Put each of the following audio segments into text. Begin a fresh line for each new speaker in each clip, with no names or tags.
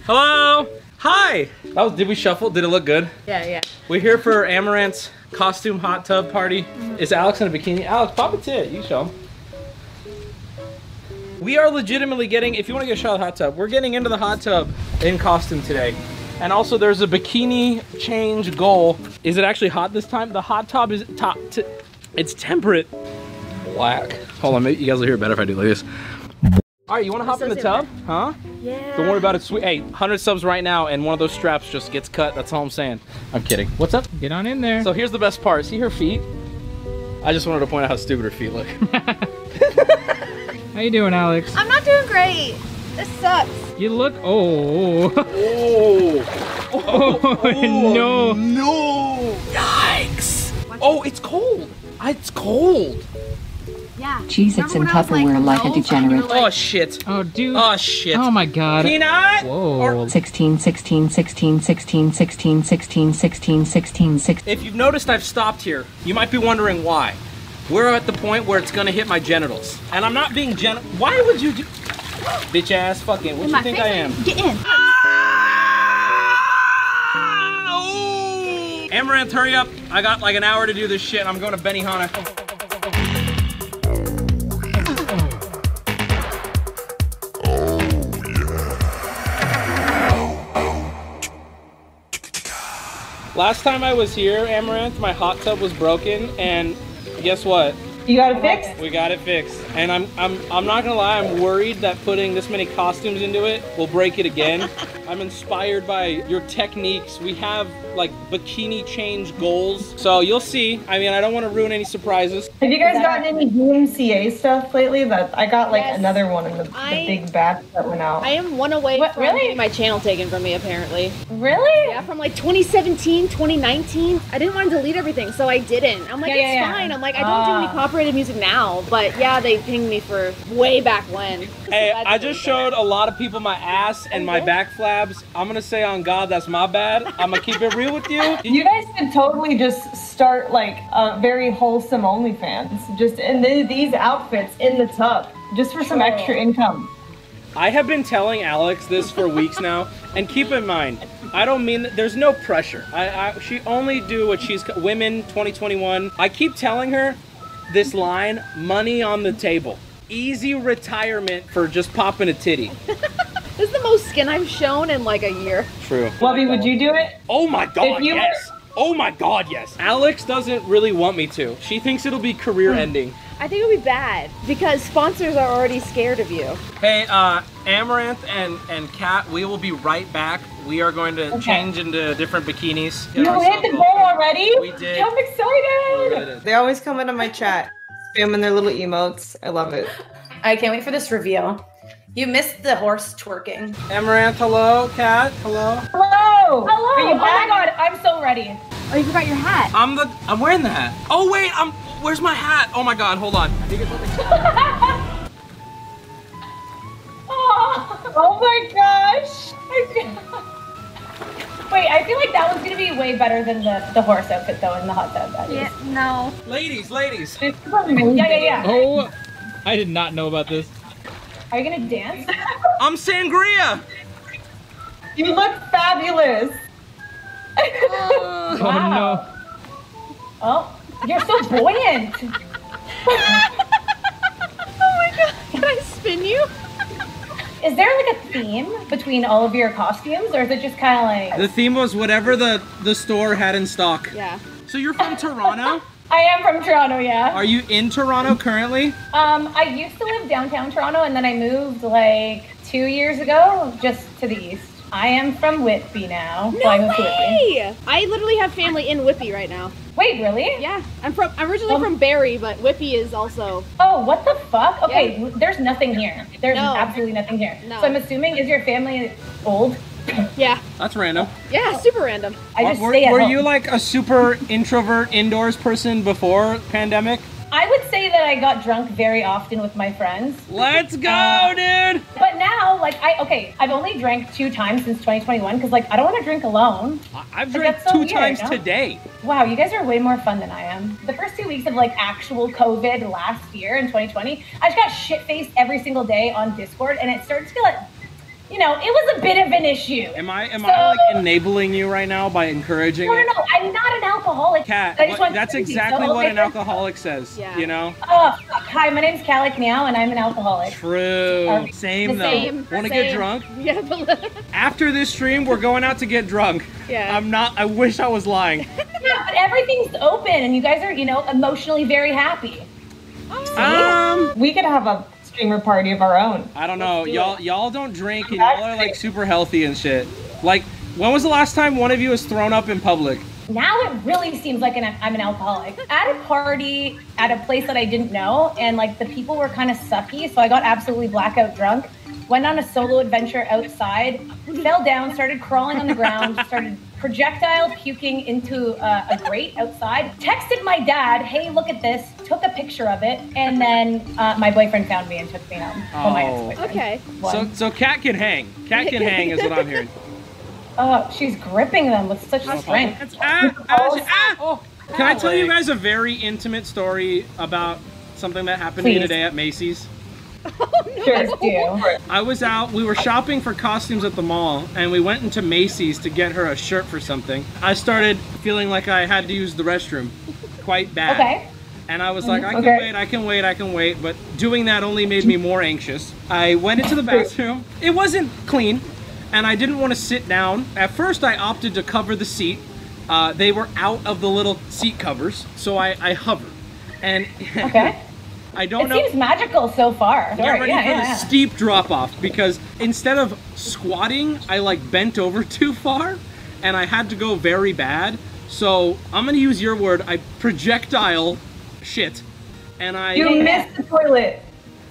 Hello. Hi. Did we shuffle? Did it look good?
Yeah.
We're here for Amouranth's costume hot tub party. Is Alex in a bikini? Alex, pop a tit. You show him. We are legitimately getting, if you want to get a shot of the hot tub, we're getting into the hot tub in costume today. And also there's a bikini change goal. Is it actually hot this time? The hot tub is it's temperate. Black. Hold on, maybe you guys will hear it better if I do like this. All right, you want to hop in the tub? Huh?
Yeah.
Don't worry about it, sweet. Hey, 100 subs right now and one of those straps just gets cut. That's all I'm saying. I'm kidding. What's up?
Get on in there.
So here's the best part. See her feet? I just wanted to point out how stupid her feet look.
How you doing, Alex?
I'm not doing great. This sucks.
You look, oh. No.
No. Yikes. Oh, it's cold. It's cold.
Yeah.
Cheez-Its and Tupperware like a degenerate.
Oh, shit.
Oh, dude.
Oh, shit.
Oh, my God.
Peanut.
Whoa.
16, 16, 16, 16, 16, 16, 16, 16, 16.
If you've noticed, I've stopped here. You might be wondering why. We're at the point where it's gonna hit my genitals. And I'm not being Why would you do? Bitch ass fucking, what do you think I am?
Get in.
Oh! Amouranth, hurry up. I got like an hour to do this shit. I'm going to Benihana. Last time I was here, Amouranth, my hot tub was broken, and guess what?
You got it fixed?
We got it fixed. And I'm not gonna lie, I'm worried that putting this many costumes into it will break it again. I'm inspired by your techniques. We have like bikini change goals. So you'll see. I mean, I don't want to ruin any surprises.
Have you guys gotten any UMCA stuff lately? That I got like another one in the big batch that went out.
I am one away from getting my channel taken from me, apparently.
Really?
Yeah, from like 2017, 2019. I didn't want to delete everything, so I didn't. I'm like, it's fine. I'm like, I don't do any copyrighted music now, but yeah, they pinged me for way back when.
Hey, I just showed a lot of people my ass and my back flabs. I'm gonna say on God, that's my bad. I'm gonna keep it real with you.
You guys could totally just start like a very wholesome OnlyFans, just in these outfits in the tub, just for some extra income.
I have been telling Alex this for weeks now, and keep in mind, I don't mean that there's no pressure. She only do what she's, women 2021. I keep telling her this line, money on the table. Easy retirement for just popping a titty.
This is the most skin I've shown in like a year.
True.
Wubby, would you do it?
Oh my God, yes. Oh my God, yes. Alex doesn't really want me to. She thinks it'll be career ending.
I think it'll be bad because sponsors are already scared of you.
Hey, Amouranth and Kat, we will be right back. We are going to change into different bikinis.
You hit the goal already?
We did.
I'm excited.
We did it.
They always come into my chat, spamming their little emotes. I love it.
I can't wait for this reveal. You missed the horse twerking.
Amouranth, hello. Kat, hello.
Hello.
Hello.
Are you back? Oh my God, I'm so ready.
Oh, you forgot your hat.
I'm wearing the hat. Oh wait, where's my hat? Oh my God, hold on.
Oh my gosh. Wait, I feel like that was gonna be way better than the horse outfit though in the hot tub.
No.
Ladies.
Yeah.
Oh, I did not know about this.
Are you gonna dance?
I'm sangria.
You look fabulous.
Oh no.
Oh, you're so buoyant.
Oh my God, can I spin you?
Is there like a theme between all of your costumes, or is it just kind of like...
The theme was whatever the store had in stock.
Yeah.
So you're from Toronto?
I am from Toronto, yeah.
Are you in Toronto currently?
I used to live downtown Toronto, and then I moved like 2 years ago, just to the east. I am from Whitby now.
No
so I moved to Whitby.
way! I literally have family in Whitby right now.
Wait, really?
Yeah, I'm originally from Barrie, but Whitby is also.
Oh, what the fuck? Okay, there's nothing here. There's
No.
absolutely nothing here.
No.
So I'm assuming, is your family old?
Yeah.
That's random.
Yeah, super random.
I just stay at
Were
home.
you like a super introvert indoors person before pandemic?
I would say that I got drunk very often with my friends.
Let's go, dude!
But now, like, I've only drank 2 times since 2021 because, like, I don't want to drink alone.
I've
Like,
drank
that's so
2
weird,
times
no?
today.
Wow, you guys are way more fun than I am. The first 2 weeks of, like, actual COVID last year in 2020, I just got shit-faced every single day on Discord, and it started to get, like,
you know, it was a bit of an issue.
Am I like enabling you right now by encouraging
No,
it?
I'm not an alcoholic.
Kat,
I just want
that's
to be
exactly
so
what an
okay.
alcoholic says,
Yeah.
you know?
Oh, fuck. Hi, my name's Calic Meow, and I'm an alcoholic.
True. Same though.
Same.
Want to get drunk?
Yeah, but
After this stream, we're going out to get drunk.
Yeah.
I wish I was lying.
Yeah, but everything's open, and you guys are, you know, emotionally very happy.
We could have a streamer party of our own.
I don't know. Y'all don't drink and y'all are like super healthy and shit. Like, when was the last time one of you was thrown up in public?
Now it really seems like I'm an alcoholic. At a party at a place that I didn't know, and like the people were kind of sucky, so I got absolutely blackout drunk. Went on a solo adventure outside, fell down, started crawling on the ground, started projectile puking into a grate outside. Texted my dad, hey, look at this. Took a picture of it, and then my boyfriend found me and took me home. Well, my ex-boyfriend.
okay.
So Kat can hang. Kat can hang is what I'm hearing.
Oh, she's gripping them with such strength.
Can I tell you guys a very intimate story about something that happened to me
Please.
today at Macy's?
Sure do.
I was out, we were shopping for costumes at the mall, and we went into Macy's to get her a shirt for something. I started feeling like I had to use the restroom quite bad.
Okay.
And I was like, I can
Okay.
wait, I can wait, I can wait. But doing that only made me more anxious. I went into the bathroom. It wasn't clean, and I didn't want to sit down. At first, I opted to cover the seat. They were out of the little seat covers, so I hovered. And
Okay.
I don't
It
know.
seems magical so far.
Get ready
Yeah,
for the
yeah.
steep drop off, because instead of squatting, I like bent over too far, and I had to go very bad. So I'm gonna use your word. I projectile shit, and
You missed the toilet.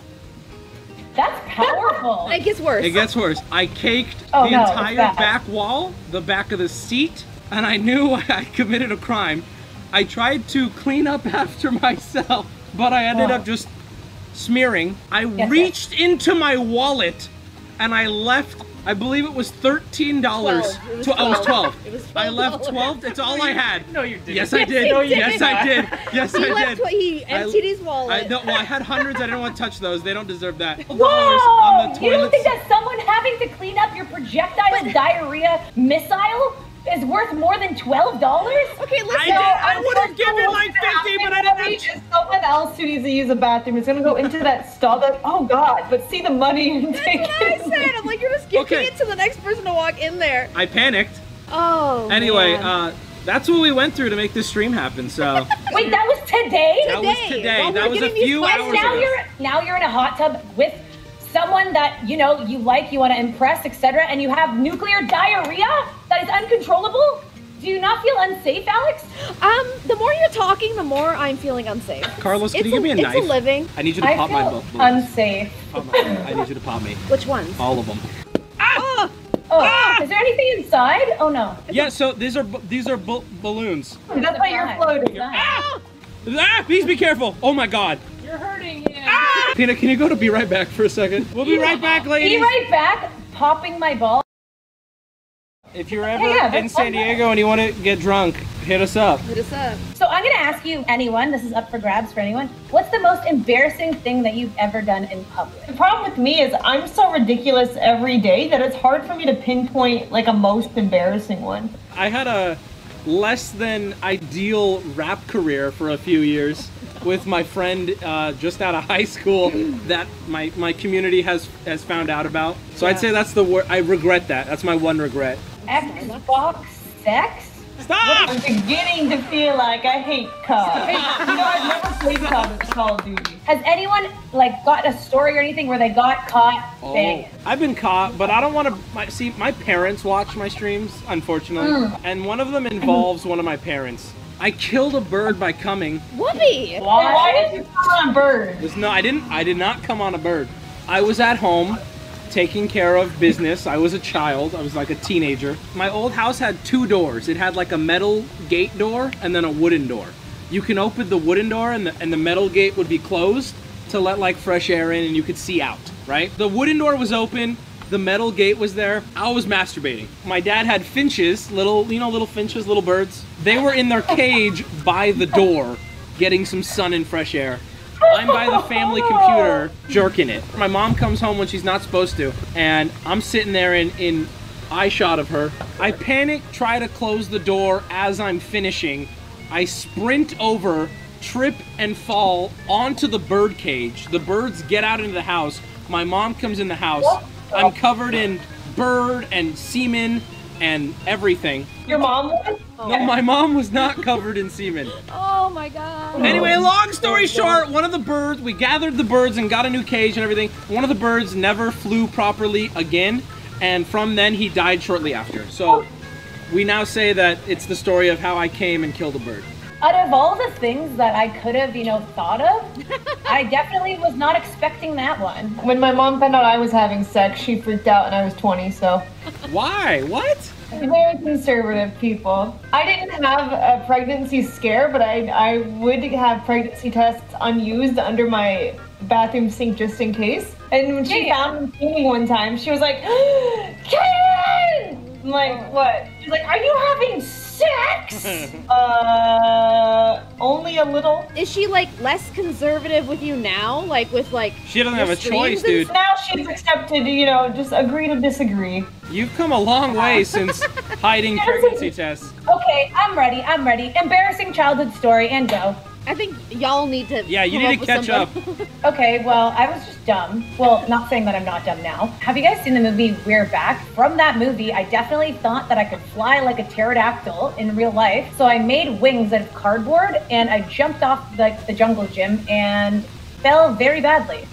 That's powerful.
It gets worse.
It gets worse. I caked
Oh,
the
no, it's
entire
bad.
back wall, the back of the seat, and I knew I committed a crime. I tried to clean up after myself, but I ended up just smearing. I reached into my wallet and I left, I believe it was $13.
12. It was
I was 12.
It was
I left
$12.
12. It's all I had.
No, you didn't.
Yes, I did.
he did.
Yes, I did. Yes,
He
I
left
did.
what he emptied his wallet.
Well, I had hundreds. I didn't want to touch those. They don't deserve that.
Whoa!
On the
You don't
toilet.
think that someone having to clean up your projectile diarrhea missile is worth more than $12?
Okay, listen.
I would have given like 50, but I didn't.
It's someone else who needs to use a bathroom. It's gonna go into that stall. That oh god! But see the money and take
That's what I
it.
said. I'm like, you're just giving
Okay.
it to the next person to walk in there.
I panicked.
Oh.
Anyway,
man.
that's what we went through to make this stream happen. So
Wait, that was today?
that was
Today,
today.
while we
That
were
was a
getting these
few
questions.
hours
Now
ago.
you're in a hot tub with someone that you know you like, you want to impress, etc., and you have nuclear diarrhea that is uncontrollable. Do you not feel unsafe, Alex?
The more you're talking, the more I'm feeling unsafe.
Carlos, can you give me a knife?
It's a living.
I need you to
I
pop my
feel
balloons.
unsafe.
I need you to pop me.
Which ones?
All of them.
Oh,
Oh, is there anything inside? Oh no.
Yeah. So these are balloons.
That's why you're floating.
Ah! Please be careful. Oh my God.
You're hurting him.
Peanut, can you go to Be Right Back for a second? We'll be right back, ladies.
Be right back, popping my ball.
If you're ever
Yeah,
in
that's
San
fun.
Diego and you want to get drunk, hit us up.
hit us up.
So I'm gonna ask you, anyone, this is up for grabs for anyone, what's the most embarrassing thing that you've ever done in public?
The problem with me is I'm so ridiculous every day that it's hard for me to pinpoint like a most embarrassing one.
I had a less than ideal rap career for a few years with my friend just out of high school that my community has found out about. So I'd say that's the word. I regret that. That's my one regret.
Xbox sex?
Stop!
I'm beginning to feel like I hate COD. You know, I've never played COD with Call of Duty.
Has anyone like got a story or anything where they got caught banging?
I've been caught, but I don't want to. See, my parents watch my streams, unfortunately, and one of them involves one of my parents. I killed a bird by coming.
Whoopi.
Why did you come on bird?
I did not come on a bird. I was at home taking care of business. I was a child. I was like a teenager. My old house had two doors. It had like a metal gate door and then a wooden door. You can open the wooden door and the metal gate would be closed to let like fresh air in and you could see out, right? The wooden door was open. The metal gate was there. I was masturbating. My dad had finches, little finches, little birds. They were in their cage by the door, getting some sun and fresh air. I'm by the family computer jerking it. My mom comes home when she's not supposed to, and I'm sitting there in eye shot of her. I panic, try to close the door as I'm finishing. I sprint over, trip and fall onto the bird cage. The birds get out into the house. My mom comes in the house. I'm covered in bird and semen and everything.
Your mom was?
No, my mom was not covered in semen.
Oh my god.
Anyway, long story short, one of the birds, we gathered the birds and got a new cage and everything. One of the birds never flew properly again, and from then he died shortly after. So we now say that it's the story of how I came and killed a bird.
Out of all the things that I could have, thought of, I definitely was not expecting that one.
When my mom found out I was having sex, she freaked out and I was 20, so.
Why? What?
Very conservative people. I didn't have a pregnancy scare, but I would have pregnancy tests unused under my bathroom sink just in case. And when she found me peeing one time, she was like, Ken! I'm like, what? She's like, are you having sex? Only a little.
Is she like less conservative with you now? Like with like
She doesn't have a choice, dude.
Now she's accepted, just agree to disagree.
You've come a long way since hiding pregnancy tests.
Okay, I'm ready. Embarrassing childhood story and go.
I think y'all need to.
Yeah, you need to catch up.
Okay, well, I was just dumb. Well, not saying that I'm not dumb now. Have you guys seen the movie We're Back? From that movie, I definitely thought that I could fly like a pterodactyl in real life. So I made wings out of cardboard and I jumped off the jungle gym and fell very badly.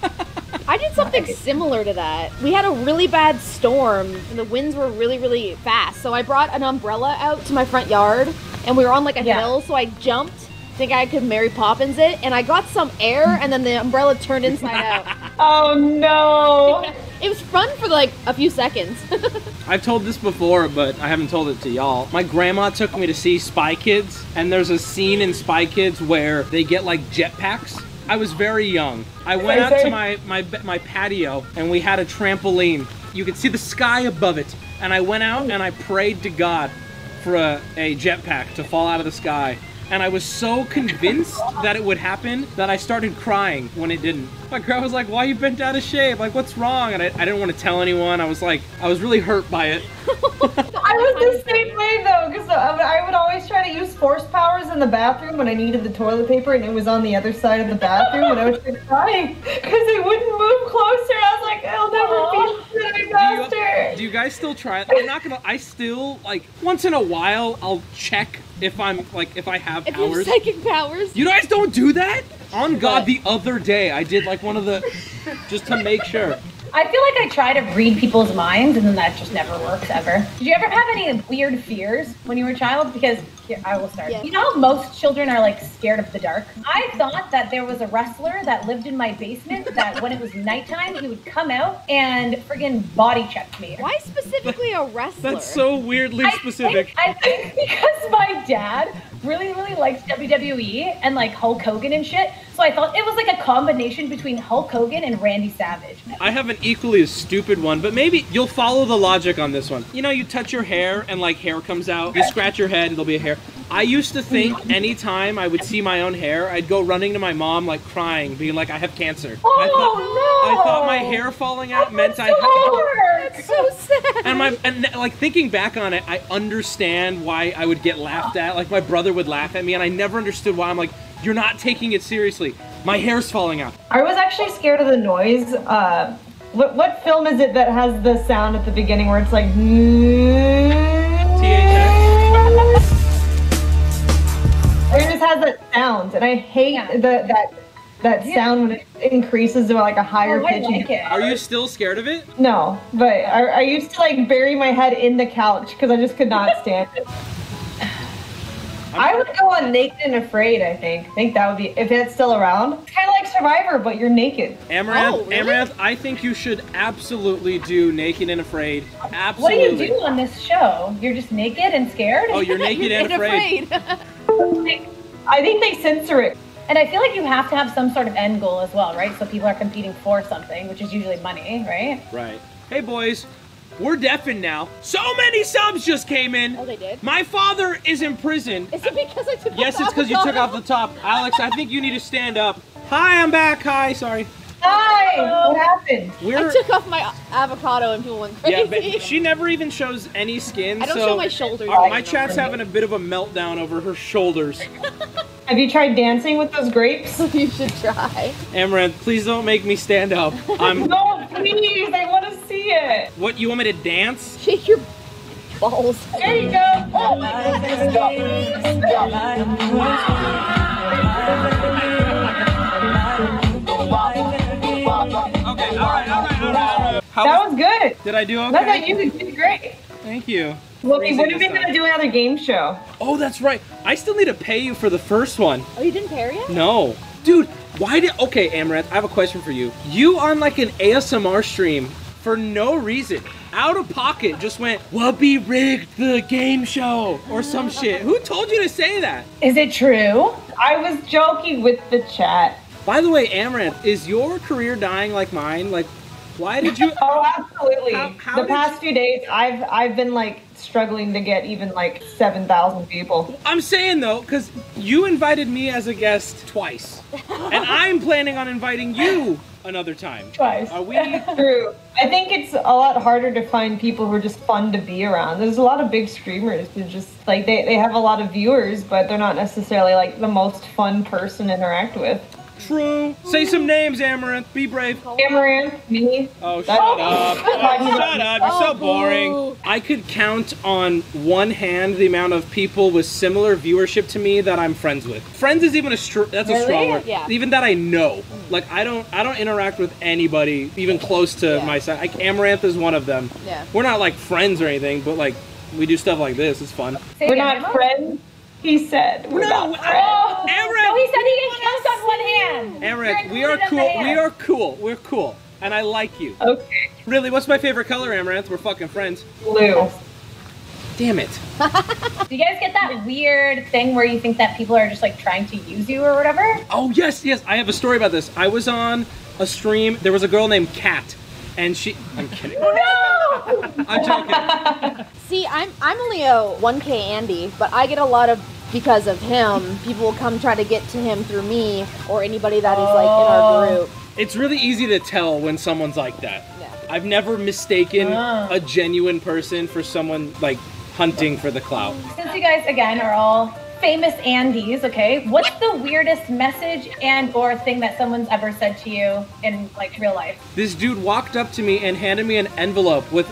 I did something similar to that. We had a really bad storm and the winds were really, really fast. So I brought an umbrella out to my front yard and we were on like a hill. So I jumped. Think I could Mary Poppins it, and I got some air, and then the umbrella turned inside out.
Oh no!
It was fun for like a few seconds.
I've told this before, but I haven't told it to y'all. My grandma took me to see Spy Kids, and there's a scene in Spy Kids where they get like jetpacks. I was very young. I went out to my patio, and we had a trampoline. You could see the sky above it, and I went out and I prayed to God for a jetpack to fall out of the sky. And I was so convinced that it would happen that I started crying when it didn't. My grandma was like, why you bent out of shape? Like, what's wrong? And I didn't want to tell anyone. I was really hurt by it.
I was the same way though, because I would always try to use force powers in the bathroom when I needed the toilet paper and it was on the other side of the bathroom and I was just crying because it wouldn't move closer. I was like, I'll never be faster.
Do you guys still try it? I'm not gonna, I still, like, once in a while, I'll check if I'm, like, if I have powers.
If you have psychic powers.
You guys don't do that? On God, the other day, I did, like, one of the, just to make sure.
I feel like I try to read people's minds and then that just never works ever. Did you ever have any weird fears when you were a child? Because here, I will start. Yeah. You know how most children are like scared of the dark? I thought that there was a wrestler that lived in my basement that when it was nighttime, he would come out and friggin' body check me.
Why specifically a wrestler?
That's so weirdly specific.
I think because my dad really likes WWE and like Hulk Hogan and shit. So I thought it was like a combination between Hulk Hogan and Randy Savage.
I have an equally as stupid one, but maybe you'll follow the logic on this one. You know, you touch your hair and like hair comes out. You scratch your head, there'll be a hair. I used to think anytime I would see my own hair, I'd go running to my mom like crying, being like, I have cancer. I thought my hair falling out meant I had...
That's so sad.
And like thinking back on it, I understand why I would get laughed at. Like my brother would laugh at me and I never understood why. I'm like, you're not taking it seriously. My hair's falling out.
I was actually scared of the noise. What film is it that has the sound at the beginning where it's like... It just has that sound, and I hate that sound when it increases to like a higher pitch.
Are you still scared of it?
No, but I used to like bury my head in the couch because I just could not stand it. I would go on Naked and Afraid, I think that would be, if it's still around. It's kind of like Survivor, but you're naked.
Amouranth, really? Amouranth, I think you should absolutely do Naked and Afraid. Absolutely.
What do you do on this show? You're just naked and scared?
Oh, you're naked and afraid.
I think they censor it.
And I feel like you have to have some sort of end goal as well, right? So people are competing for something, which is usually money, right?
Right. Hey, boys. We're deafened now. So many subs just came in.
Oh, they did?
My father is in prison.
Is it because I took
Yes, it's because you took off the top. Alex, I think you need to stand up. Hi, I'm back. Hi, sorry.
Hi! What happened?
We're
I took off my avocado and people went
yeah,
crazy.
but she never even shows any skin.
I don't
so
show my shoulders.
my chat's having a bit of a meltdown over her shoulders.
Have you tried dancing with those grapes?
You should try.
Amaranth, please don't make me stand up.
No, please! I want to see it!
What, you want me to dance?
Shake your balls.
There you go! Oh my
Okay, all right.
That was good!
Did I do okay?
No, no, you did great.
Thank you.
Well,
Raising
when are we
this
gonna
time.
do another game show?
Oh, that's right. I still need to pay you for the first one.
Oh, you didn't pair yet?
No. Dude, why did... Okay, Amouranth, I have a question for you. You on like an ASMR stream for no reason, out of pocket, just went, Wubby rigged the game show or some shit. Who told you to say that?
Is it true?
I was joking with the chat.
By the way, Amouranth, is your career dying like mine? Like, why did you...
Oh, absolutely.
How
The
did
past few days, I've been like struggling to get even like 7,000 people.
I'm saying though, because you invited me as a guest twice, and I'm planning on inviting you another time.
Twice.
Are we...
True. I think it's a lot harder to find people who are just fun to be around. There's a lot of big streamers who just like they have a lot of viewers, but they're not necessarily like the most fun person to interact with.
True. Say some names, Amouranth. Be brave.
Amouranth, me.
Oh,
That-
shut up. Oh, shut up. You're so
Oh,
boring.
boo.
I could count on one hand the amount of people with similar viewership to me that I'm friends with. Friends is even that's a strong
Really?
word.
Yeah.
Even that I know. Like I don't interact with anybody even close to
Yeah.
my side. Like Amouranth is one of them.
Yeah.
We're not like friends or anything, but like we do stuff like this. It's fun.
Say
We're
again,
not
Emma?
friends. He said we're
No,
not friends.
Oh,
Amouranth.
no, he said he can count on one hand.
Amouranth, we
You're
are
included
cool.
as a
We
hand.
are cool. We're cool. And I like you.
Okay.
Really, what's my favorite color, Amouranth? We're fucking friends.
Blue.
Damn it.
Do you guys get that weird thing where you think that people are just like trying to use you or whatever?
Oh, yes. I have a story about this. I was on a stream. There was a girl named Kat, and I'm kidding.
No!
I'm joking.
See, I'm only a 1K Andy, but I get a lot of, because of him, people will come try to get to him through me or anybody that is like in our group.
It's really easy to tell when someone's like that.
Yeah.
I've never mistaken
Ah.
a genuine person for someone like hunting for the clout.
Since you guys again are all famous Andys, okay, what's the weirdest message and or thing that someone's ever said to you in like real life?
This dude walked up to me and handed me an envelope with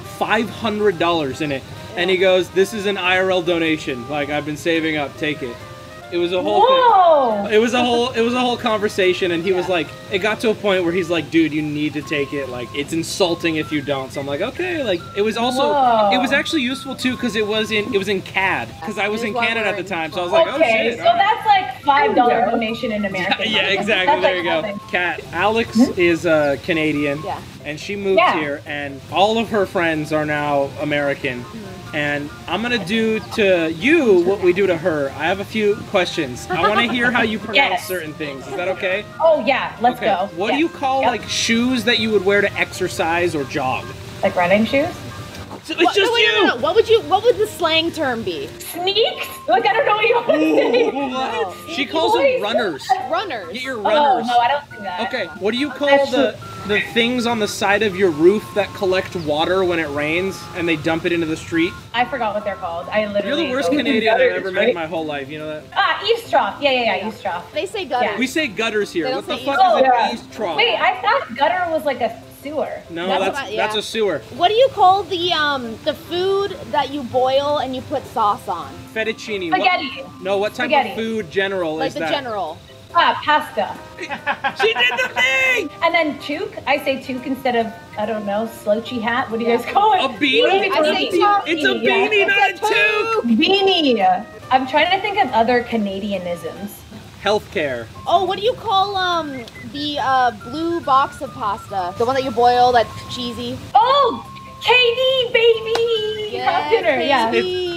$500 in it. And he goes, "This is an IRL donation. Like I've been saving up. Take it." It was a whole thing.
Whoa!
It was a whole conversation, and he was like, it got to a point where he's like, dude, you need to take it. Like, it's insulting if you don't. So I'm like, okay. Like, it was also,
Whoa.
it was actually useful too, because it was in CAD, because I was in
That's why
Canada
we're
at the
in
time. So I was like, oh
Okay,
shit.
so
all right.
that's like $5 donation in American.
Yeah,
money.
exactly.
That's
There you
like
go.
nothing.
Kat, Alex is Canadian,
Yeah.
and she moved
Yeah.
here, and all of her friends are now American. And I'm gonna do to you what we do to her. I have a few questions. I want to hear how you pronounce
Yes.
certain things. Is that okay?
Oh yeah, let's
Okay.
go.
What do
Yeah.
you call
Yep.
like shoes that you would wear to exercise or jog?
Like running shoes?
So it's just
no, wait,
you.
no. What would the slang term be?
Sneaks? Like I don't know what you want to say.
Ooh, what?
No.
She calls them
Boys.
runners.
Runners.
Get your
Oh
runners.
no, I don't do that.
Okay. What do you call the things on the side of your roof that collect water when it rains and they dump it into the street?
I forgot what they're called. I
You're
literally.
the worst
Those are
Canadian I've
gutters,
ever met in
right?
my whole life. You know that?
Ah, eaves trough. Yeah, eaves trough.
They say gutters.
We say gutters here.
They
What
don't
the
say
fuck
east-
is an
yeah.
east trough?
Wait, I thought gutter was like a sewer.
No,
That's
that's
what I- yeah.
a sewer.
What do you call the food that you boil and you put sauce on?
Fettuccine.
Spaghetti.
No, what type
Spaghetti.
of food general
Like
is
the
that?
general.
Ah, pasta.
She did the thing!
And then toque. I say toque instead of, I don't know, slouchy hat. What do you guys call it?
A beanie?
I say toque.
It's a beanie,
Yeah.
not a toque!
Beanie.
I'm trying to think of other Canadianisms.
Healthcare.
Oh, what do you call the blue box of pasta? The one that you boil that's cheesy.
Oh, KD, baby! Kraft dinner, yeah.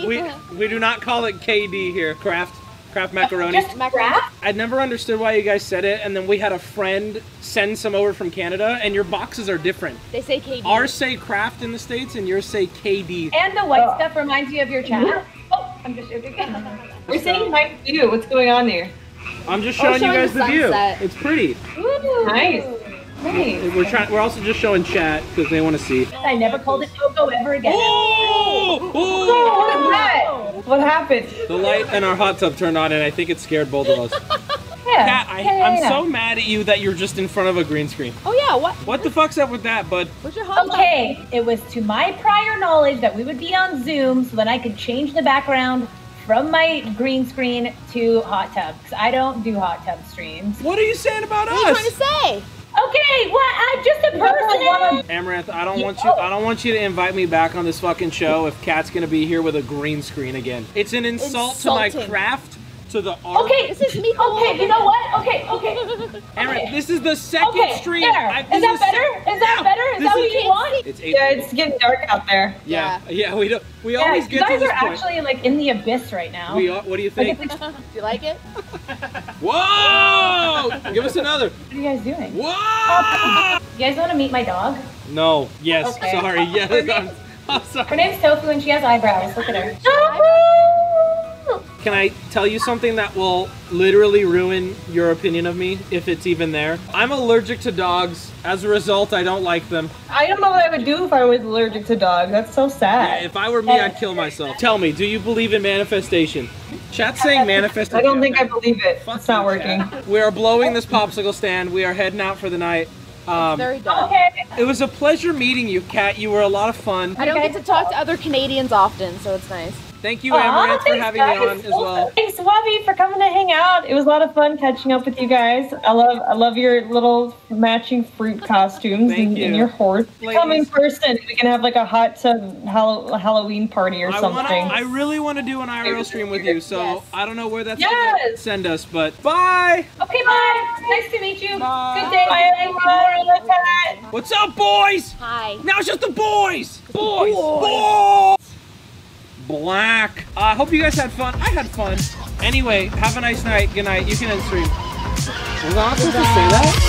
We do not call it KD here. Kraft macaroni.
Just Kraft?
I never understood why you guys said it, and then we had a friend send some over from Canada, and your boxes are different.
They say KD.
Ours say Kraft in the States, and yours say KD.
And the white stuff reminds you of your chat? Oh, I'm just joking.
We're saying hi to you. What's going on here?
I'm just showing you guys the view.
sunset.
It's pretty.
Nice. Nice.
We're also just showing chat because they want to see.
I never called it Coco ever again.
Oh!
Oh, what is that? What happened?
The light in our hot tub turned on, and I think it scared both of us.
Yeah.
Kat, I'm so mad at you that you're just in front of a green screen.
Oh yeah, what?
What the fuck's up with that, bud?
Where's your hot tub?
Okay, it was to my prior knowledge that we would be on Zoom so that I could change the background from my green screen to hot tub, because I don't do hot tub streams.
What are you saying about
What are you trying to
us?
say?
Okay, well, I'm just a person.
Amaranth, I don't want you to invite me back on this fucking show if Kat's gonna be here with a green screen again. It's an insult to my
Insulting.
craft, to the art.
Okay,
This is me.
okay, you know what? Okay.
Amaranth, this is the second
Okay,
stream.
there. Is that better? Is that better? Is that what you want?
It's 8.
Yeah, it's getting dark out there.
Yeah, we
Yeah,
always
you
get to
guys
this
are
point.
actually like in the abyss right now.
What do you think?
Do you like it?
Whoa! Give us another.
What are you guys doing?
Whoa!
You guys want to meet my dog?
No. Yes.
Okay.
Sorry. Yes. I'm sorry.
Her name's Tofu and she has eyebrows. Look at her.
Can I tell you something that will literally ruin your opinion of me, if it's even there? I'm allergic to dogs. As a result, I don't like them.
I don't know what I would do if I was allergic to dogs. That's so
Yeah,
sad.
if I were me, I'd kill myself. Tell me, do you believe in manifestation? Chat's saying manifestation.
I don't think I believe it.
Fuck
It's not
you,
working.
Chat. We are blowing this popsicle stand. We are heading out for the night.
Very dark.
Okay.
It was a pleasure meeting you, Kat. You were a lot of fun.
I don't get to talk to other Canadians often, so it's nice.
Thank you, Amaranth, for having me on as well.
Thanks, Wubby, for coming to hang out. It was a lot of fun catching up with you guys. I love your little matching fruit costumes
Thank
and
you.
your horse.
Ladies.
Come in person. We can have like a hot tub Halloween party or something.
I really want to do an IRL stream with you, so
Yes.
I don't know where that's
Yes.
going to send us, but bye!
Okay, bye. Nice to meet you.
Bye.
Good day.
Bye, everyone.
What's up, boys?
Hi.
Now it's just the boys! Boys! Black. I hope you guys had fun. I had fun. Anyway, have a nice night. Good night. You can end stream. Was I not supposed to say that?